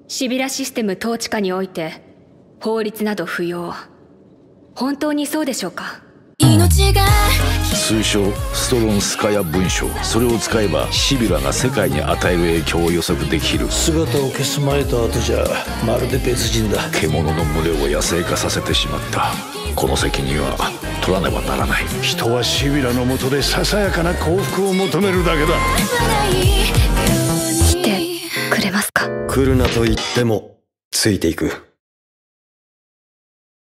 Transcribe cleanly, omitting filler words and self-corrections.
シビラシステム統治下において法律など不要。本当にそうでしょうか？ 通称ストロンスカヤ文章、それを使えばシビラが世界に与える影響を予測できる。 姿を消す前と後じゃまるで別人だ。 獣の群れを野生化させてしまった。この責任は取らねばならない。 人はシビラの下でささやかな幸福を求めるだけだ。 来てくれますか？ 来るなと言ってもついていく。